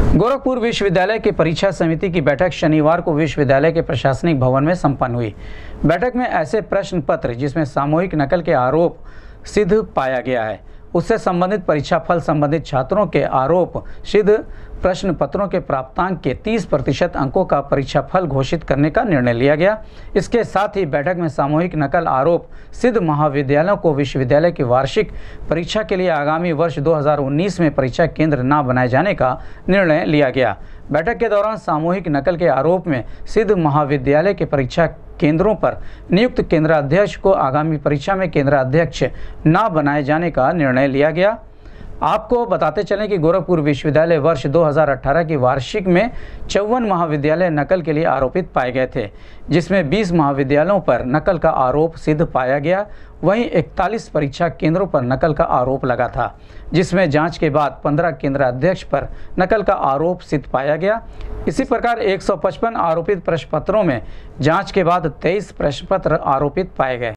गोरखपुर विश्वविद्यालय की परीक्षा समिति की बैठक शनिवार को विश्वविद्यालय के प्रशासनिक भवन में संपन्न हुई। बैठक में ऐसे प्रश्न पत्र जिसमें सामूहिक नकल के आरोप सिद्ध पाया गया है, उससे संबंधित परीक्षा फल संबंधित छात्रों के आरोप सिद्ध प्रश्न पत्रों के प्राप्तांक के 30% अंकों का परीक्षा फल घोषित करने का निर्णय लिया गया। इसके साथ ही बैठक में सामूहिक नकल आरोप सिद्ध महाविद्यालयों को विश्वविद्यालय की वार्षिक परीक्षा के लिए आगामी वर्ष 2019 में परीक्षा केंद्र न बनाए जाने का निर्णय लिया गया। बैठक के दौरान सामूहिक नकल के आरोप में सिद्ध महाविद्यालय के परीक्षा केंद्रों पर नियुक्त केंद्राध्यक्ष को आगामी परीक्षा में केंद्राध्यक्ष न बनाए जाने का निर्णय लिया गया। आपको बताते चलें कि गोरखपुर विश्वविद्यालय वर्ष 2018 की वार्षिक में 54 महाविद्यालय नकल के लिए आरोपित पाए गए थे, जिसमें 20 महाविद्यालयों पर नकल का आरोप सिद्ध पाया गया। वहीं 41 परीक्षा केंद्रों पर नकल का आरोप लगा था, जिसमें जांच के बाद 15 केंद्राध्यक्ष पर नकल का आरोप सिद्ध पाया गया। इसी प्रकार 155 आरोपित प्रश्न पत्रों में जांच के बाद 23 प्रश्न पत्र आरोपित पाए गए।